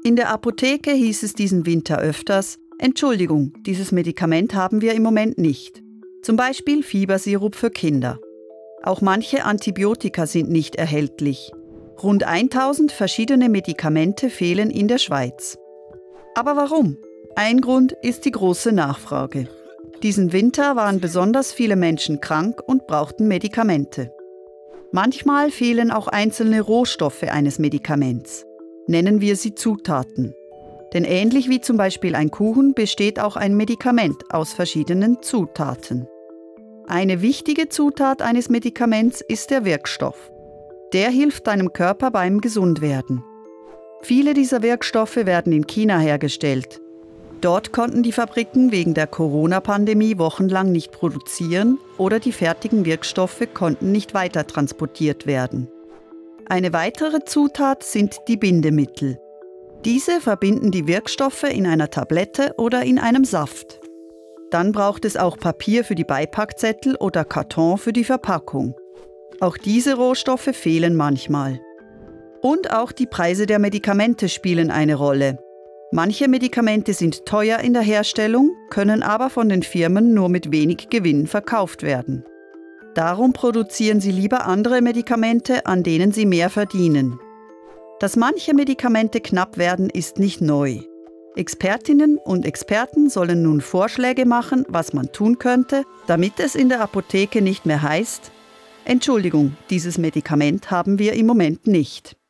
In der Apotheke hieß es diesen Winter öfters: Entschuldigung, dieses Medikament haben wir im Moment nicht. Zum Beispiel Fiebersirup für Kinder. Auch manche Antibiotika sind nicht erhältlich. Rund 1000 verschiedene Medikamente fehlen in der Schweiz. Aber warum? Ein Grund ist die große Nachfrage. Diesen Winter waren besonders viele Menschen krank und brauchten Medikamente. Manchmal fehlen auch einzelne Rohstoffe eines Medikaments. Nennen wir sie Zutaten. Denn ähnlich wie zum Beispiel ein Kuchen besteht auch ein Medikament aus verschiedenen Zutaten. Eine wichtige Zutat eines Medikaments ist der Wirkstoff. Der hilft deinem Körper beim Gesundwerden. Viele dieser Wirkstoffe werden in China hergestellt. Dort konnten die Fabriken wegen der Corona-Pandemie wochenlang nicht produzieren oder die fertigen Wirkstoffe konnten nicht weiter transportiert werden. Eine weitere Zutat sind die Bindemittel. Diese verbinden die Wirkstoffe in einer Tablette oder in einem Saft. Dann braucht es auch Papier für die Beipackzettel oder Karton für die Verpackung. Auch diese Rohstoffe fehlen manchmal. Und auch die Preise der Medikamente spielen eine Rolle. Manche Medikamente sind teuer in der Herstellung, können aber von den Firmen nur mit wenig Gewinn verkauft werden. Darum produzieren sie lieber andere Medikamente, an denen sie mehr verdienen. Dass manche Medikamente knapp werden, ist nicht neu. Expertinnen und Experten sollen nun Vorschläge machen, was man tun könnte, damit es in der Apotheke nicht mehr heißt: Entschuldigung, dieses Medikament haben wir im Moment nicht.